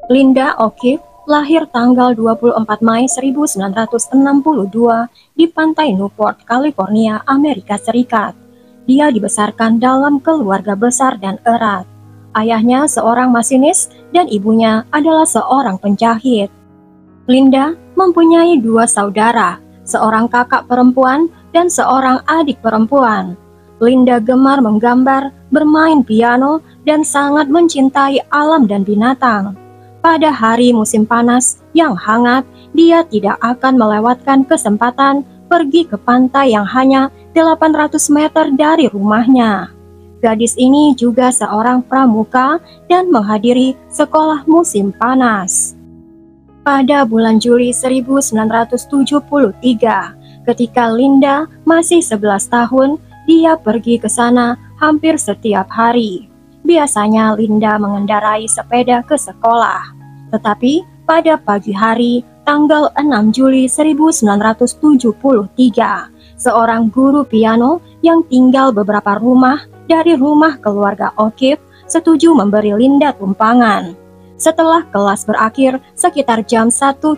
Linda O'Keeffe lahir tanggal 24 Mei 1962 di pantai Newport, California, Amerika Serikat. Dia dibesarkan dalam keluarga besar dan erat. Ayahnya seorang masinis dan ibunya adalah seorang penjahit. Linda mempunyai dua saudara, seorang kakak perempuan dan seorang adik perempuan. Linda gemar menggambar, bermain piano, dan sangat mencintai alam dan binatang. Pada hari musim panas yang hangat, dia tidak akan melewatkan kesempatan pergi ke pantai yang hanya 800 meter dari rumahnya. Gadis ini juga seorang pramuka dan menghadiri sekolah musim panas. Pada bulan Juli 1973, ketika Linda masih 11 tahun, dia pergi ke sana hampir setiap hari. Biasanya Linda mengendarai sepeda ke sekolah. Tetapi pada pagi hari, tanggal 6 Juli 1973, seorang guru piano yang tinggal beberapa rumah dari rumah keluarga O'Keeffe setuju memberi Linda tumpangan. Setelah kelas berakhir sekitar jam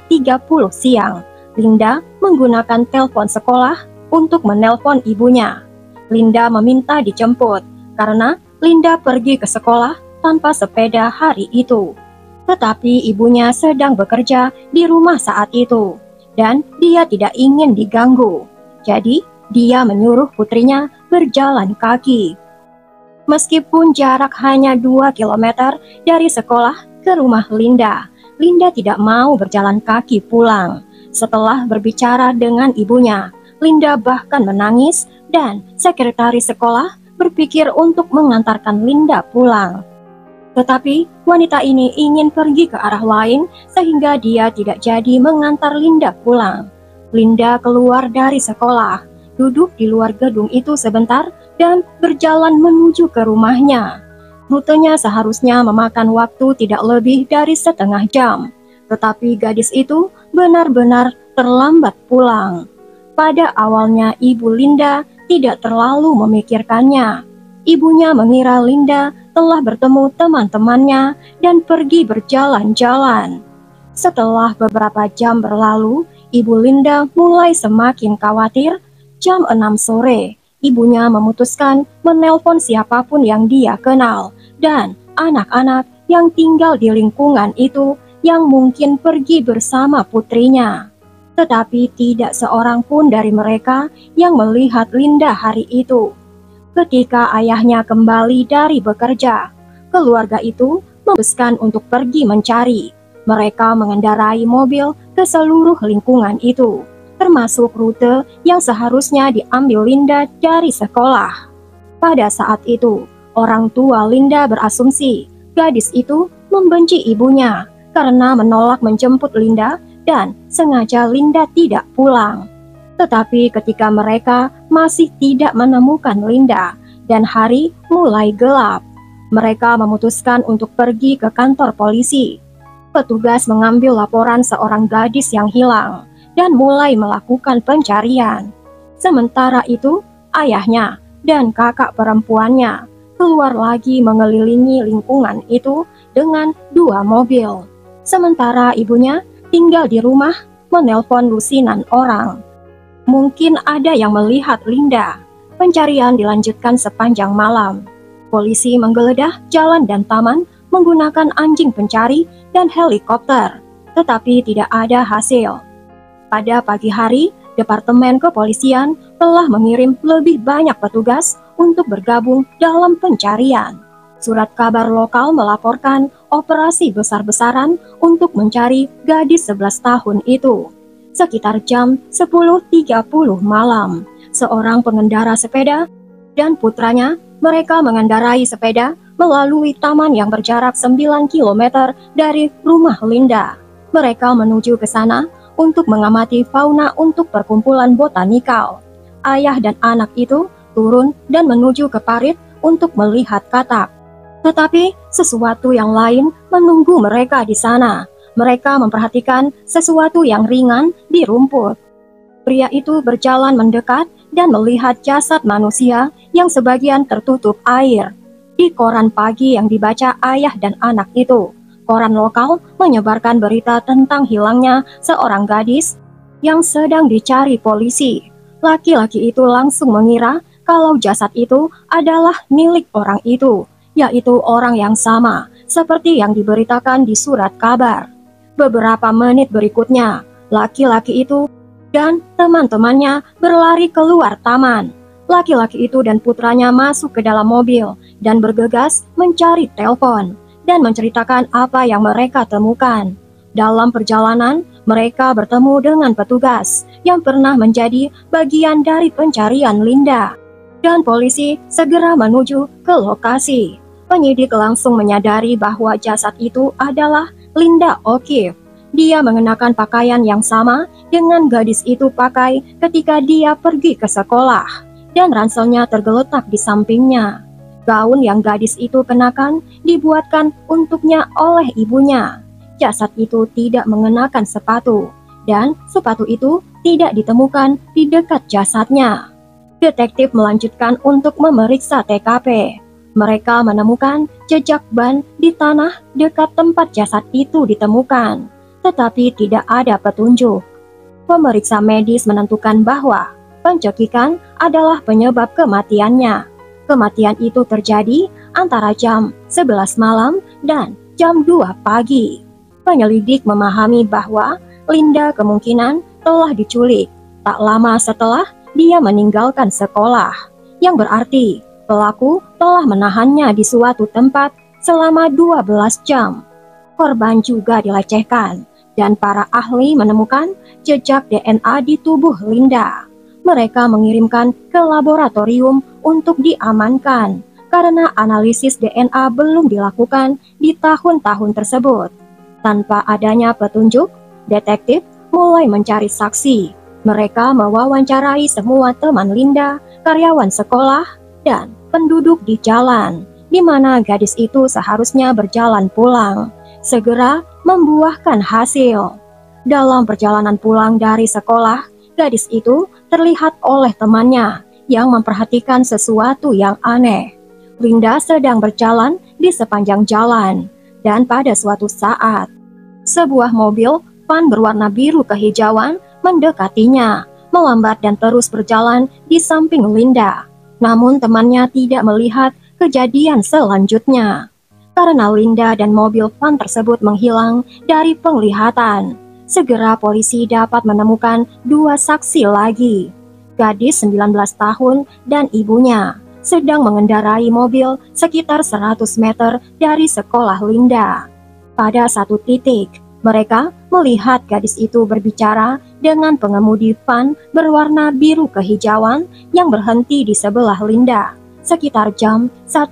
1.30 siang, Linda menggunakan telepon sekolah untuk menelpon ibunya. Linda meminta dijemput karena Linda pergi ke sekolah tanpa sepeda hari itu. Tetapi ibunya sedang bekerja di rumah saat itu, dan dia tidak ingin diganggu. Jadi, dia menyuruh putrinya berjalan kaki. Meskipun jarak hanya 2 km dari sekolah ke rumah Linda, Linda tidak mau berjalan kaki pulang. Setelah berbicara dengan ibunya, Linda bahkan menangis dan sekretaris sekolah berpikir untuk mengantarkan Linda pulang. Tetapi wanita ini ingin pergi ke arah lain sehingga dia tidak jadi mengantar Linda pulang. Linda keluar dari sekolah, duduk di luar gedung itu sebentar dan berjalan menuju ke rumahnya. Rutenya seharusnya memakan waktu tidak lebih dari setengah jam, tetapi gadis itu benar-benar terlambat pulang. Pada awalnya ibu Linda tidak terlalu memikirkannya. Ibunya mengira Linda telah bertemu teman-temannya dan pergi berjalan-jalan. Setelah beberapa jam berlalu, ibu Linda mulai semakin khawatir. Jam 6 sore, ibunya memutuskan menelpon siapapun yang dia kenal dan anak-anak yang tinggal di lingkungan itu yang mungkin pergi bersama putrinya. Tetapi tidak seorang pun dari mereka yang melihat Linda hari itu. Ketika ayahnya kembali dari bekerja, keluarga itu memutuskan untuk pergi mencari. Mereka mengendarai mobil ke seluruh lingkungan itu, termasuk rute yang seharusnya diambil Linda dari sekolah. Pada saat itu, orang tua Linda berasumsi gadis itu membenci ibunya karena menolak menjemput Linda dan sengaja Linda tidak pulang. Tetapi ketika mereka masih tidak menemukan Linda dan hari mulai gelap, mereka memutuskan untuk pergi ke kantor polisi. Petugas mengambil laporan seorang gadis yang hilang dan mulai melakukan pencarian. Sementara itu, ayahnya dan kakak perempuannya keluar lagi mengelilingi lingkungan itu dengan 2 mobil. Sementara ibunya tinggal di rumah menelpon lusinan orang. Mungkin ada yang melihat Linda. Pencarian dilanjutkan sepanjang malam. Polisi menggeledah jalan dan taman menggunakan anjing pencari dan helikopter, tetapi tidak ada hasil. Pada pagi hari, Departemen Kepolisian telah mengirim lebih banyak petugas untuk bergabung dalam pencarian. Surat kabar lokal melaporkan operasi besar-besaran untuk mencari gadis 11 tahun itu. Sekitar jam 10.30 malam, seorang pengendara sepeda dan putranya, mereka mengendarai sepeda melalui taman yang berjarak 9 km dari rumah Linda. Mereka menuju ke sana untuk mengamati fauna untuk perkumpulan botanikal. Ayah dan anak itu turun dan menuju ke parit untuk melihat katak. Tetapi sesuatu yang lain menunggu mereka di sana. Mereka memperhatikan sesuatu yang ringan di rumput. Pria itu berjalan mendekat dan melihat jasad manusia yang sebagian tertutup air. Di koran pagi yang dibaca ayah dan anak itu, koran lokal menyebarkan berita tentang hilangnya seorang gadis yang sedang dicari polisi. Laki-laki itu langsung mengira kalau jasad itu adalah milik orang itu, yaitu orang yang sama seperti yang diberitakan di surat kabar. Beberapa menit berikutnya, laki-laki itu dan teman-temannya berlari keluar taman. Laki-laki itu dan putranya masuk ke dalam mobil dan bergegas mencari telepon dan menceritakan apa yang mereka temukan. Dalam perjalanan, mereka bertemu dengan petugas yang pernah menjadi bagian dari pencarian Linda. Dan polisi segera menuju ke lokasi. Penyidik langsung menyadari bahwa jasad itu adalah Linda O'Keefe. Dia mengenakan pakaian yang sama dengan gadis itu pakai ketika dia pergi ke sekolah, dan ranselnya tergeletak di sampingnya. Gaun yang gadis itu kenakan dibuatkan untuknya oleh ibunya. Jasad itu tidak mengenakan sepatu, dan sepatu itu tidak ditemukan di dekat jasadnya. Detektif melanjutkan untuk memeriksa TKP. Mereka menemukan jejak ban di tanah dekat tempat jasad itu ditemukan, tetapi tidak ada petunjuk. Pemeriksa medis menentukan bahwa pencekikan adalah penyebab kematiannya. Kematian itu terjadi antara jam 11 malam dan jam 2 pagi. Penyelidik memahami bahwa Linda kemungkinan telah diculik tak lama setelah dia meninggalkan sekolah, yang berarti pelaku telah menahannya di suatu tempat selama 12 jam. Korban juga dilecehkan, dan para ahli menemukan jejak DNA di tubuh Linda. Mereka mengirimkan ke laboratorium untuk diamankan karena analisis DNA belum dilakukan di tahun-tahun tersebut. Tanpa adanya petunjuk, detektif mulai mencari saksi. Mereka mewawancarai semua teman Linda, karyawan sekolah, dan penduduk di jalan, di mana gadis itu seharusnya berjalan pulang, segera membuahkan hasil. Dalam perjalanan pulang dari sekolah, gadis itu terlihat oleh temannya yang memperhatikan sesuatu yang aneh. Linda sedang berjalan di sepanjang jalan, dan pada suatu saat, sebuah mobil van berwarna biru kehijauan mendekatinya, melambat dan terus berjalan di samping Linda. Namun temannya tidak melihat kejadian selanjutnya. Karena Linda dan mobil van tersebut menghilang dari penglihatan, segera polisi dapat menemukan dua saksi lagi. Gadis 19 tahun dan ibunya sedang mengendarai mobil sekitar 100 meter dari sekolah Linda. Pada satu titik, mereka melihat gadis itu berbicara dengan pengemudi van berwarna biru kehijauan yang berhenti di sebelah Linda sekitar jam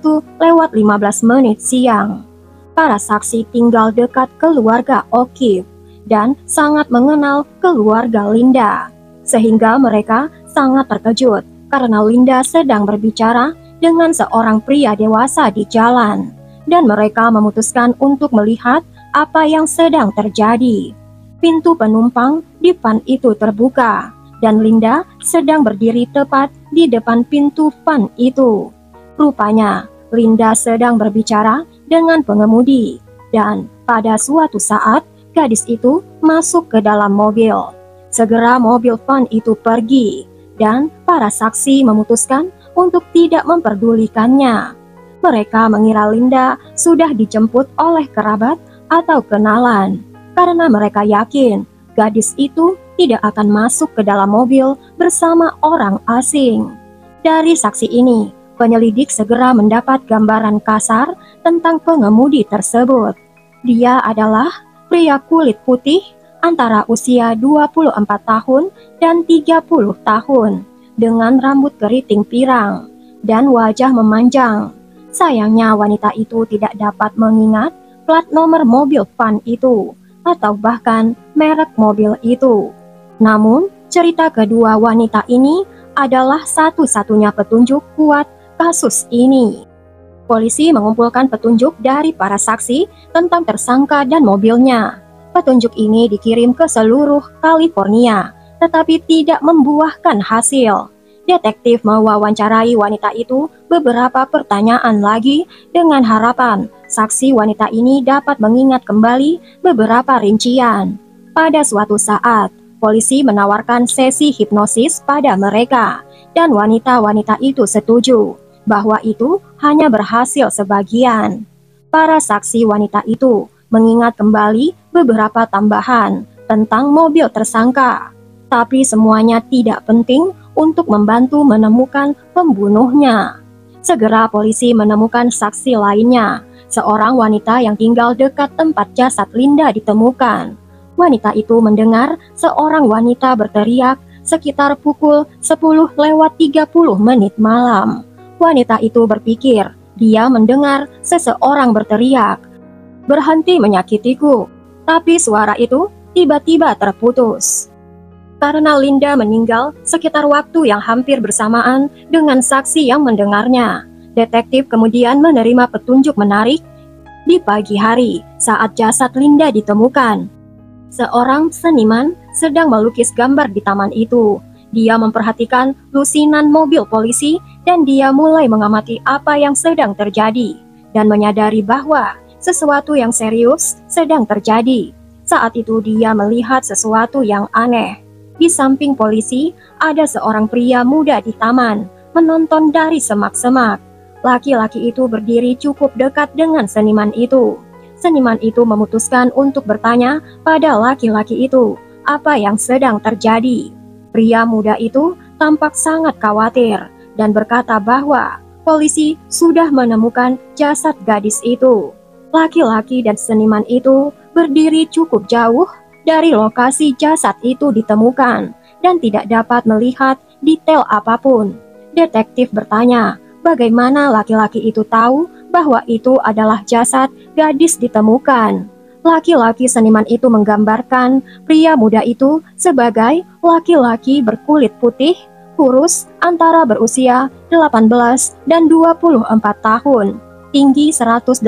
1:15 siang. Para saksi tinggal dekat keluarga O'Keefe dan sangat mengenal keluarga Linda, sehingga mereka sangat terkejut karena Linda sedang berbicara dengan seorang pria dewasa di jalan, dan mereka memutuskan untuk melihat apa yang sedang terjadi. Pintu penumpang di van itu terbuka, dan Linda sedang berdiri tepat di depan pintu van itu. Rupanya, Linda sedang berbicara dengan pengemudi, dan pada suatu saat, gadis itu masuk ke dalam mobil. Segera mobil van itu pergi, dan para saksi memutuskan untuk tidak memperdulikannya. Mereka mengira Linda sudah dijemput oleh kerabat atau kenalan, karena mereka yakin gadis itu tidak akan masuk ke dalam mobil bersama orang asing. Dari saksi ini, penyelidik segera mendapat gambaran kasar tentang pengemudi tersebut. Dia adalah pria kulit putih antara usia 24 tahun dan 30 tahun, dengan rambut keriting pirang dan wajah memanjang. Sayangnya wanita itu tidak dapat mengingat plat nomor mobil van itu, atau bahkan merek mobil itu. Namun, cerita kedua wanita ini adalah satu-satunya petunjuk kuat kasus ini. Polisi mengumpulkan petunjuk dari para saksi tentang tersangka dan mobilnya. Petunjuk ini dikirim ke seluruh California, tetapi tidak membuahkan hasil. Detektif mewawancarai wanita itu beberapa pertanyaan lagi dengan harapan saksi wanita ini dapat mengingat kembali beberapa rincian. Pada suatu saat, polisi menawarkan sesi hipnosis pada mereka, dan wanita-wanita itu setuju bahwa itu hanya berhasil sebagian. Para saksi wanita itu mengingat kembali beberapa tambahan tentang mobil tersangka, tapi semuanya tidak penting untuk membantu menemukan pembunuhnya. Segera polisi menemukan saksi lainnya, seorang wanita yang tinggal dekat tempat jasad Linda ditemukan. Wanita itu mendengar seorang wanita berteriak sekitar pukul 10:30 malam. Wanita itu berpikir dia mendengar seseorang berteriak, "Berhenti menyakitiku." Tapi suara itu tiba-tiba terputus. Karena Linda meninggal sekitar waktu yang hampir bersamaan dengan saksi yang mendengarnya, detektif kemudian menerima petunjuk menarik. Di pagi hari, saat jasad Linda ditemukan, seorang seniman sedang melukis gambar di taman itu. Dia memperhatikan lusinan mobil polisi dan dia mulai mengamati apa yang sedang terjadi dan menyadari bahwa sesuatu yang serius sedang terjadi. Saat itu dia melihat sesuatu yang aneh. Di samping polisi, ada seorang pria muda di taman, menonton dari semak-semak. Laki-laki itu berdiri cukup dekat dengan seniman itu. Seniman itu memutuskan untuk bertanya pada laki-laki itu apa yang sedang terjadi. Pria muda itu tampak sangat khawatir dan berkata bahwa polisi sudah menemukan jasad gadis itu. Laki-laki dan seniman itu berdiri cukup jauh dari lokasi jasad itu ditemukan dan tidak dapat melihat detail apapun. Detektif bertanya, bagaimana laki-laki itu tahu bahwa itu adalah jasad gadis ditemukan. Laki-laki seniman itu menggambarkan pria muda itu sebagai laki-laki berkulit putih, kurus, antara berusia 18 dan 24 tahun, tinggi 180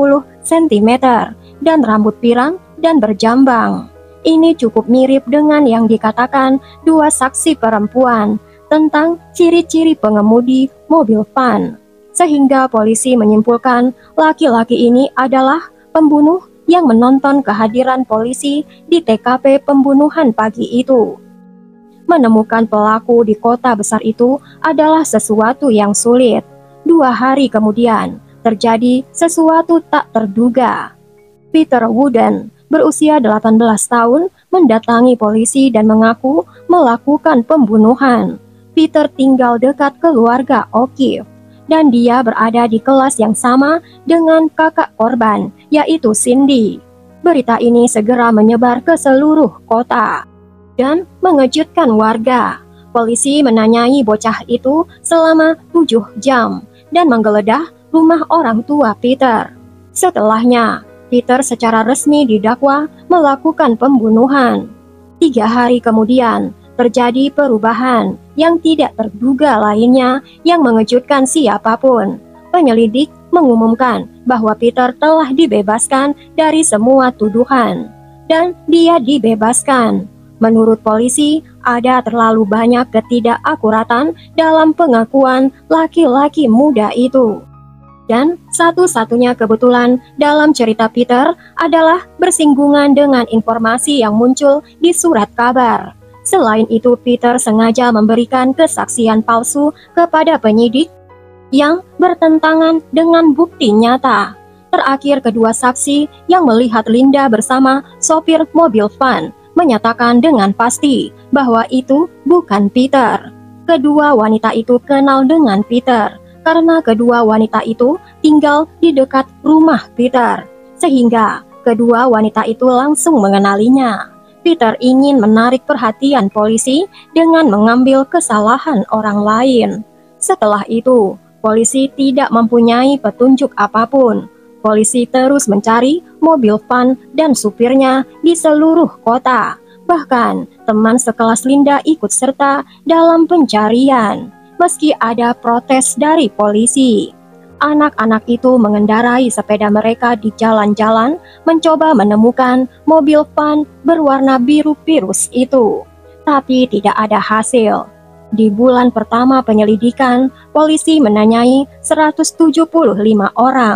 cm, dan rambut pirang dan berjambang. Ini cukup mirip dengan yang dikatakan dua saksi perempuan tentang ciri-ciri pengemudi mobil van, sehingga polisi menyimpulkan laki-laki ini adalah pembunuh yang menonton kehadiran polisi di TKP pembunuhan pagi itu. Menemukan pelaku di kota besar itu adalah sesuatu yang sulit. 2 hari kemudian, terjadi sesuatu tak terduga. Peter Wooden, berusia 18 tahun, mendatangi polisi dan mengaku melakukan pembunuhan. Peter tinggal dekat keluarga O'Keefe, dan dia berada di kelas yang sama dengan kakak korban, yaitu Cindy. Berita ini segera menyebar ke seluruh kota dan mengejutkan warga. Polisi menanyai bocah itu selama 7 jam dan menggeledah rumah orang tua Peter. Setelahnya, Peter secara resmi didakwa melakukan pembunuhan. 3 hari kemudian, terjadi perubahan yang tidak terduga lainnya yang mengejutkan siapapun. Penyelidik mengumumkan bahwa Peter telah dibebaskan dari semua tuduhan, dan dia dibebaskan. Menurut polisi, ada terlalu banyak ketidakakuratan dalam pengakuan laki-laki muda itu. Dan satu-satunya kebetulan dalam cerita Peter adalah bersinggungan dengan informasi yang muncul di surat kabar. Selain itu, Peter sengaja memberikan kesaksian palsu kepada penyidik yang bertentangan dengan bukti nyata. Terakhir, kedua saksi yang melihat Linda bersama sopir mobil van menyatakan dengan pasti bahwa itu bukan Peter. Kedua wanita itu kenal dengan Peter karena kedua wanita itu tinggal di dekat rumah Peter, sehingga kedua wanita itu langsung mengenalinya. Peter ingin menarik perhatian polisi dengan mengambil kesalahan orang lain. Setelah itu, polisi tidak mempunyai petunjuk apapun. Polisi terus mencari mobil van dan supirnya di seluruh kota. Bahkan, teman sekelas Linda ikut serta dalam pencarian, meski ada protes dari polisi. Anak-anak itu mengendarai sepeda mereka di jalan-jalan, mencoba menemukan mobil van berwarna biru virus itu, tapi tidak ada hasil. Di bulan pertama penyelidikan, polisi menanyai 175 orang.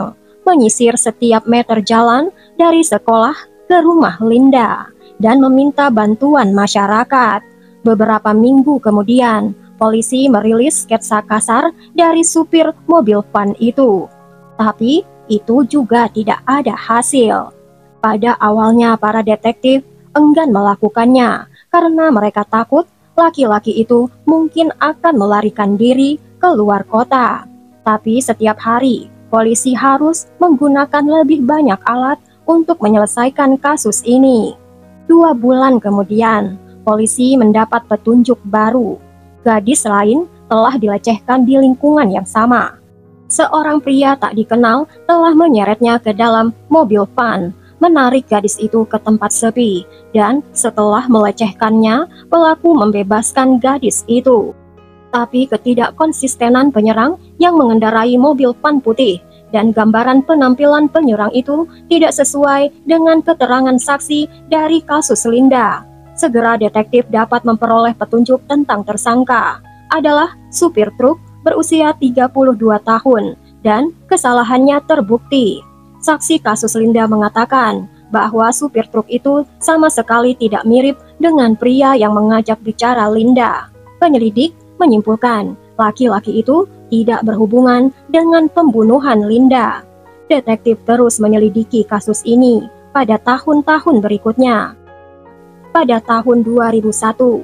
menyisir setiap meter jalan dari sekolah ke rumah Linda dan meminta bantuan masyarakat. Beberapa minggu kemudian, polisi merilis sketsa kasar dari supir mobil van itu. Tapi itu juga tidak ada hasil. Pada awalnya para detektif enggan melakukannya karena mereka takut laki-laki itu mungkin akan melarikan diri keluar kota. Tapi setiap hari, polisi harus menggunakan lebih banyak alat untuk menyelesaikan kasus ini. 2 bulan kemudian, polisi mendapat petunjuk baru. Gadis lain telah dilecehkan di lingkungan yang sama. Seorang pria tak dikenal telah menyeretnya ke dalam mobil van, menarik gadis itu ke tempat sepi, dan setelah melecehkannya, pelaku membebaskan gadis itu. Tapi ketidakkonsistenan penyerang yang mengendarai mobil van putih dan gambaran penampilan penyerang itu tidak sesuai dengan keterangan saksi dari kasus Linda. Segera detektif dapat memperoleh petunjuk tentang tersangka adalah supir truk berusia 32 tahun dan kesalahannya terbukti. Saksi kasus Linda mengatakan bahwa supir truk itu sama sekali tidak mirip dengan pria yang mengajak bicara Linda. Penyelidik menyimpulkan laki-laki itu tidak berhubungan dengan pembunuhan Linda. Detektif terus menyelidiki kasus ini pada tahun-tahun berikutnya. Pada tahun 2001,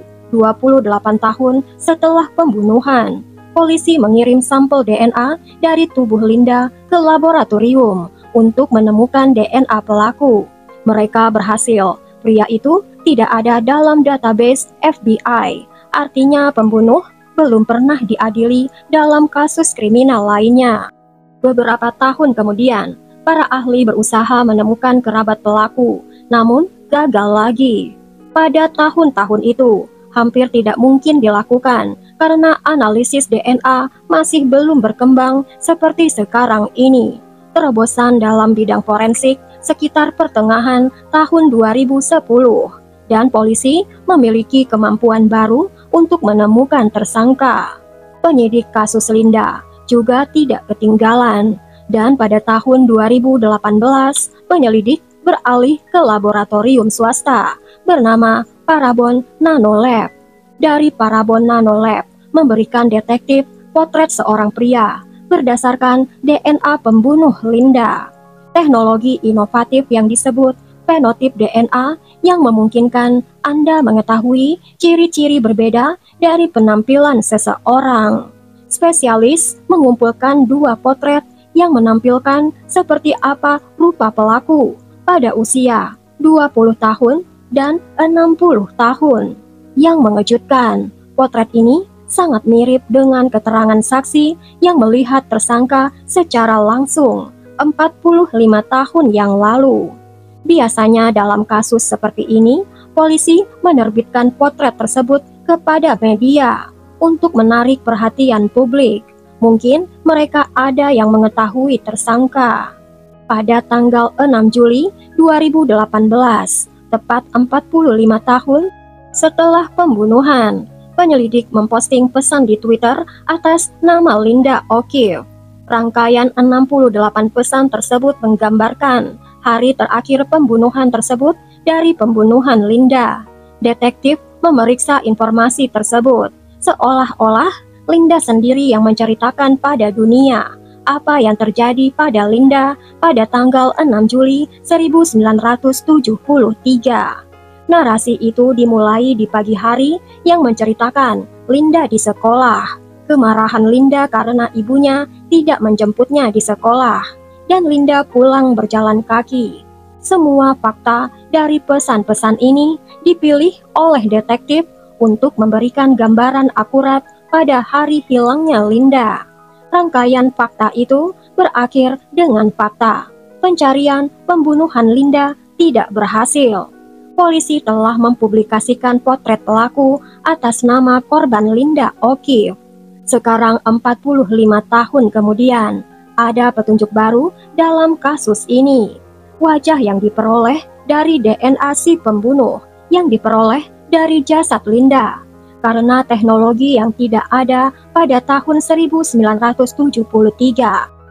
28 tahun setelah pembunuhan, polisi mengirim sampel DNA dari tubuh Linda ke laboratorium untuk menemukan DNA pelaku. Mereka berhasil. Pria itu tidak ada dalam database FBI. Artinya pembunuh belum pernah diadili dalam kasus kriminal lainnya. Beberapa tahun kemudian, para ahli berusaha menemukan kerabat pelaku, namun gagal lagi. Pada tahun-tahun itu, hampir tidak mungkin dilakukan karena analisis DNA masih belum berkembang seperti sekarang ini. Terobosan dalam bidang forensik sekitar pertengahan tahun 2010, dan polisi memiliki kemampuan baru untuk menemukan tersangka. Penyidik kasus Linda juga tidak ketinggalan, dan pada tahun 2018 penyelidik beralih ke laboratorium swasta bernama Parabon Nanolab. Dari Parabon Nanolab memberikan detektif potret seorang pria berdasarkan DNA pembunuh Linda. Teknologi inovatif yang disebut fenotip DNA yang memungkinkan Anda mengetahui ciri-ciri berbeda dari penampilan seseorang. Spesialis mengumpulkan 2 potret yang menampilkan seperti apa rupa pelaku pada usia 20 tahun dan 60 tahun. Yang mengejutkan, potret ini sangat mirip dengan keterangan saksi yang melihat tersangka secara langsung 45 tahun yang lalu. Biasanya dalam kasus seperti ini, polisi menerbitkan potret tersebut kepada media untuk menarik perhatian publik. Mungkin mereka ada yang mengetahui tersangka. Pada tanggal 6 Juli 2018, tepat 45 tahun setelah pembunuhan, penyelidik memposting pesan di Twitter atas nama Linda O'Keefe. Rangkaian 68 pesan tersebut menggambarkan hari terakhir pembunuhan tersebut dari pembunuhan Linda. Detektif memeriksa informasi tersebut, seolah-olah Linda sendiri yang menceritakan pada dunia apa yang terjadi pada Linda pada tanggal 6 Juli 1973. Narasi itu dimulai di pagi hari yang menceritakan Linda di sekolah, kemarahan Linda karena ibunya tidak menjemputnya di sekolah, dan Linda pulang berjalan kaki. Semua fakta dari pesan-pesan ini dipilih oleh detektif untuk memberikan gambaran akurat pada hari hilangnya Linda. Rangkaian fakta itu berakhir dengan fakta pencarian pembunuhan Linda tidak berhasil. Polisi telah mempublikasikan potret pelaku atas nama korban Linda O'Keefe. Sekarang 45 tahun kemudian, ada petunjuk baru dalam kasus ini. Wajah yang diperoleh dari DNA si pembunuh yang diperoleh dari jasad Linda. Karena teknologi yang tidak ada pada tahun 1973.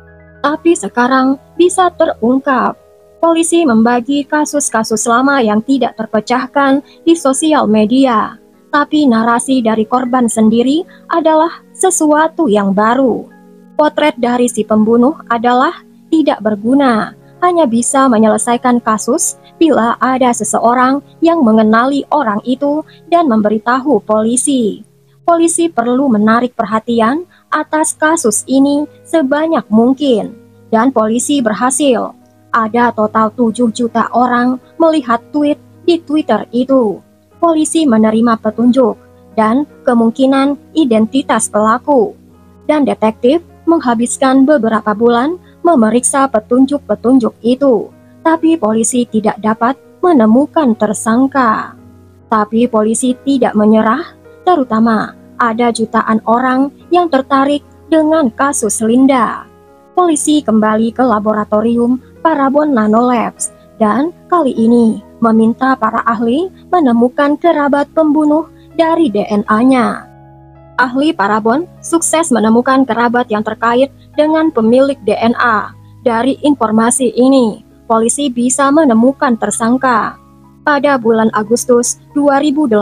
tapi sekarang bisa terungkap. Polisi membagi kasus-kasus lama yang tidak terpecahkan di sosial media, tapi narasi dari korban sendiri adalah sesuatu yang baru. Potret dari si pembunuh adalah tidak berguna, hanya bisa menyelesaikan kasus bila ada seseorang yang mengenali orang itu dan memberitahu polisi. Polisi perlu menarik perhatian atas kasus ini sebanyak mungkin, dan polisi berhasil. Ada total 7 juta orang melihat tweet di Twitter itu. Polisi menerima petunjuk dan kemungkinan identitas pelaku, dan detektif menghabiskan beberapa bulan memeriksa petunjuk-petunjuk itu, tapi polisi tidak dapat menemukan tersangka. Tapi polisi tidak menyerah, terutama ada jutaan orang yang tertarik dengan kasus Linda. Polisi kembali ke laboratorium Parabon Nanolabs dan kali ini meminta para ahli menemukan kerabat pembunuh dari DNA-nya. Ahli Parabon sukses menemukan kerabat yang terkait dengan pemilik DNA. Dari informasi ini, polisi bisa menemukan tersangka. Pada bulan Agustus 2018,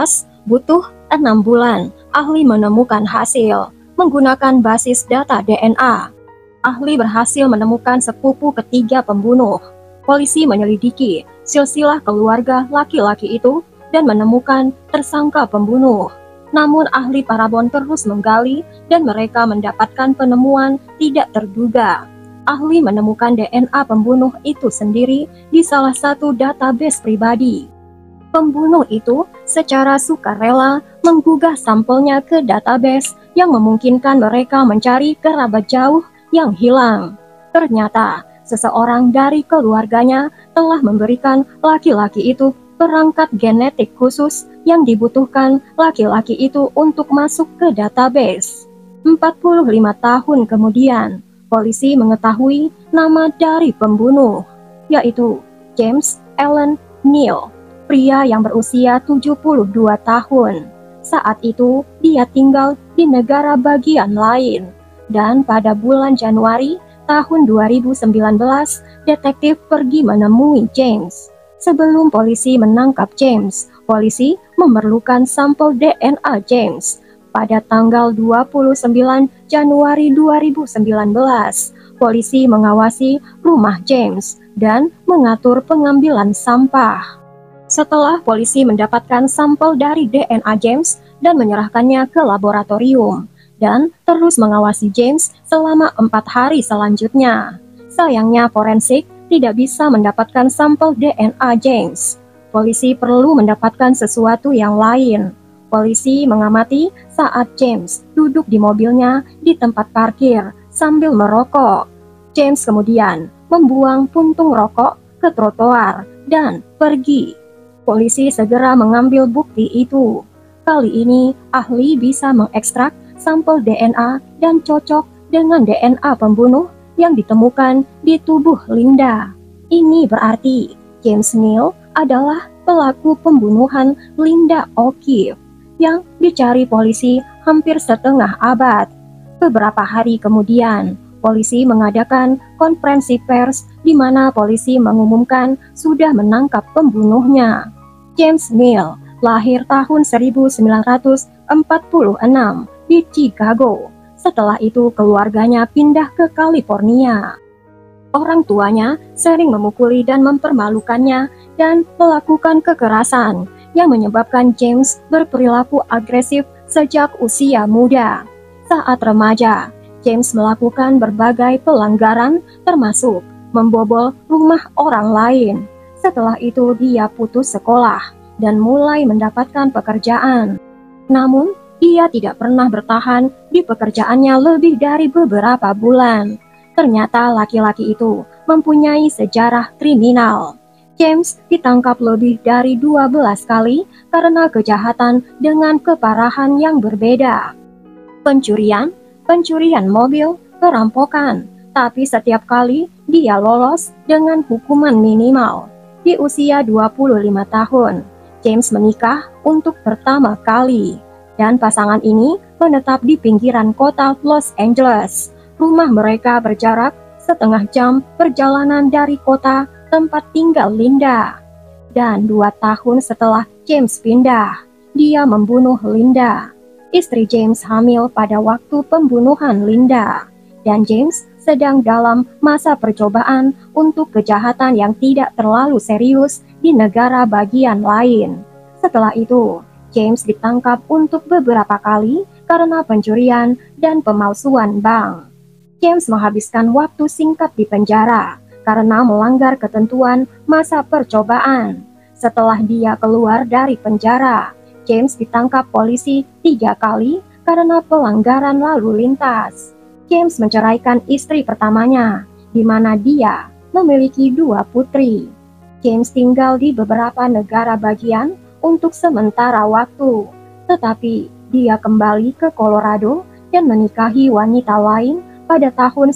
butuh 6 bulan, ahli menemukan hasil menggunakan basis data DNA. Ahli berhasil menemukan sepupu ketiga pembunuh. Polisi menyelidiki silsilah keluarga laki-laki itu dan menemukan tersangka pembunuh. Namun ahli Parabon terus menggali dan mereka mendapatkan penemuan tidak terduga. Ahli menemukan DNA pembunuh itu sendiri di salah satu database pribadi. Pembunuh itu secara sukarela menggugah sampelnya ke database yang memungkinkan mereka mencari kerabat jauh yang hilang. Ternyata seseorang dari keluarganya telah memberikan laki-laki itu perangkat genetik khusus yang dibutuhkan laki-laki itu untuk masuk ke database. 45 tahun kemudian, polisi mengetahui nama dari pembunuh, yaitu James Allen Neal, pria yang berusia 72 tahun. Saat itu, dia tinggal di negara bagian lain. Dan pada bulan Januari tahun 2019, detektif pergi menemui James. Sebelum polisi menangkap James, polisi memerlukan sampel DNA James. Pada tanggal 29 Januari 2019, polisi mengawasi rumah James dan mengatur pengambilan sampah. Setelah polisi mendapatkan sampel dari DNA James dan menyerahkannya ke laboratorium, dan terus mengawasi James selama 4 hari selanjutnya. Sayangnya forensik tidak bisa mendapatkan sampel DNA James. Polisi perlu mendapatkan sesuatu yang lain. Polisi mengamati saat James duduk di mobilnya di tempat parkir sambil merokok. James kemudian membuang puntung rokok ke trotoar dan pergi. Polisi segera mengambil bukti itu. Kali ini ahli bisa mengekstrak sampel DNA dan cocok dengan DNA pembunuh yang ditemukan di tubuh Linda. Ini berarti James Neal adalah pelaku pembunuhan Linda O'Keefe yang dicari polisi hampir setengah abad. Beberapa hari kemudian, polisi mengadakan konferensi pers di mana polisi mengumumkan sudah menangkap pembunuhnya. James Neal lahir tahun 1946 di Chicago. Setelah itu keluarganya pindah ke California. Orang tuanya sering memukuli dan mempermalukannya dan melakukan kekerasan yang menyebabkan James berperilaku agresif sejak usia muda. Saat remaja, James melakukan berbagai pelanggaran termasuk membobol rumah orang lain. Setelah itu dia putus sekolah dan mulai mendapatkan pekerjaan. Namun, dia tidak pernah bertahan di pekerjaannya lebih dari beberapa bulan. Ternyata laki-laki itu mempunyai sejarah kriminal. James ditangkap lebih dari 12 kali karena kejahatan dengan keparahan yang berbeda. Pencurian mobil, perampokan. Tapi setiap kali dia lolos dengan hukuman minimal. Di usia 25 tahun, James menikah untuk pertama kali. Dan pasangan ini menetap di pinggiran kota Los Angeles. Rumah mereka berjarak setengah jam perjalanan dari kota tempat tinggal Linda. Dan 2 tahun setelah James pindah, dia membunuh Linda. Istri James hamil pada waktu pembunuhan Linda, dan James sedang dalam masa percobaan untuk kejahatan yang tidak terlalu serius di negara bagian lain. Setelah itu, James ditangkap untuk beberapa kali karena pencurian dan pemalsuan bank. James menghabiskan waktu singkat di penjara karena melanggar ketentuan masa percobaan. Setelah dia keluar dari penjara, James ditangkap polisi 3 kali karena pelanggaran lalu lintas. James menceraikan istri pertamanya, di mana dia memiliki 2 putri. James tinggal di beberapa negara bagian untuk sementara waktu, tetapi dia kembali ke Colorado dan menikahi wanita lain pada tahun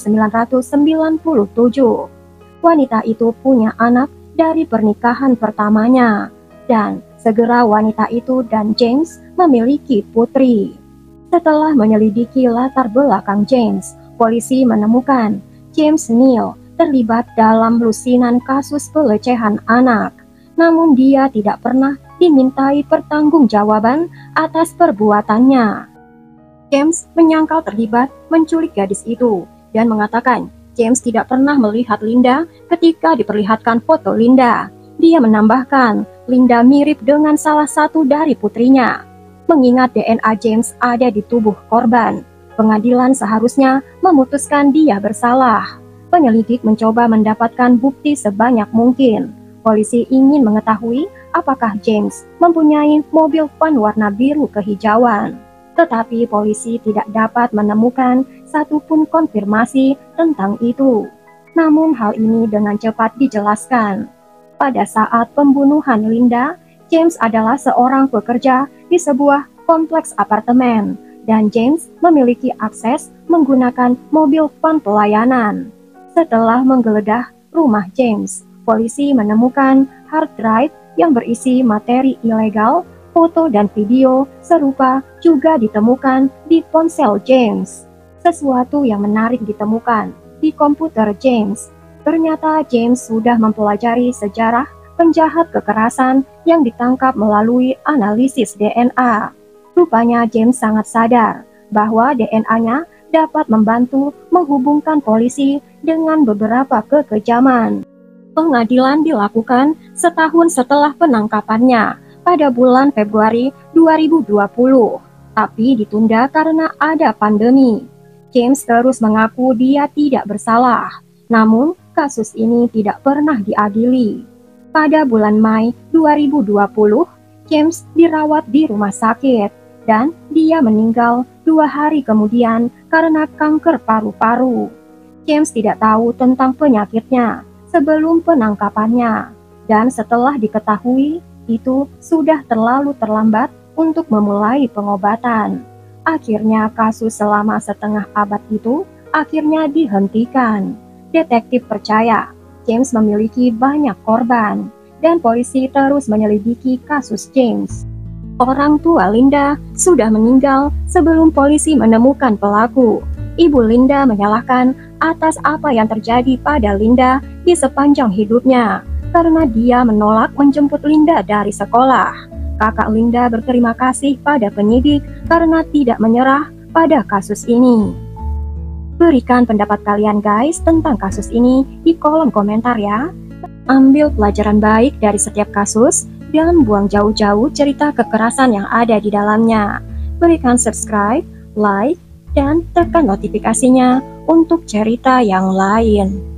1997. Wanita itu punya anak dari pernikahan pertamanya, dan segera wanita itu dan James memiliki putri. Setelah menyelidiki latar belakang James, polisi menemukan James Neal terlibat dalam lusinan kasus pelecehan anak. Namun dia tidak pernah dimintai pertanggungjawaban atas perbuatannya. James menyangkal terlibat menculik gadis itu dan mengatakan James tidak pernah melihat Linda ketika diperlihatkan foto Linda. Dia menambahkan Linda mirip dengan salah satu dari putrinya. Mengingat DNA James ada di tubuh korban, pengadilan seharusnya memutuskan dia bersalah. Penyelidik mencoba mendapatkan bukti sebanyak mungkin. Polisi ingin mengetahui apakah James mempunyai mobil van warna biru kehijauan. Tetapi polisi tidak dapat menemukan satupun konfirmasi tentang itu. Namun hal ini dengan cepat dijelaskan. Pada saat pembunuhan Linda, James adalah seorang pekerja di sebuah kompleks apartemen, dan James memiliki akses menggunakan mobil van pelayanan. Setelah menggeledah rumah James, polisi menemukan hard drive yang berisi materi ilegal, foto dan video serupa juga ditemukan di ponsel James. Sesuatu yang menarik ditemukan di komputer James. Ternyata James sudah mempelajari sejarah penjahat kekerasan yang ditangkap melalui analisis DNA. Rupanya James sangat sadar bahwa DNA-nya dapat membantu menghubungkan polisi dengan beberapa kekejaman. Pengadilan dilakukan setahun setelah penangkapannya pada bulan Februari 2020, tapi ditunda karena ada pandemi. James terus mengaku dia tidak bersalah, namun kasus ini tidak pernah diadili. Pada bulan Mei 2020, James dirawat di rumah sakit dan dia meninggal 2 hari kemudian karena kanker paru-paru. James tidak tahu tentang penyakitnya sebelum penangkapannya, dan setelah diketahui, itu sudah terlalu terlambat untuk memulai pengobatan. Akhirnya kasus selama setengah abad itu akhirnya dihentikan. Detektif percaya James memiliki banyak korban, dan polisi terus menyelidiki kasus James. Orang tua Linda sudah meninggal sebelum polisi menemukan pelaku. Ibu Linda menyalahkan atas apa yang terjadi pada Linda di sepanjang hidupnya, karena dia menolak menjemput Linda dari sekolah. Kakak Linda berterima kasih pada penyidik karena tidak menyerah pada kasus ini. Berikan pendapat kalian guys tentang kasus ini di kolom komentar ya. Ambil pelajaran baik dari setiap kasus dan buang jauh-jauh cerita kekerasan yang ada di dalamnya. Berikan subscribe, like, dan tekan notifikasinya untuk cerita yang lain.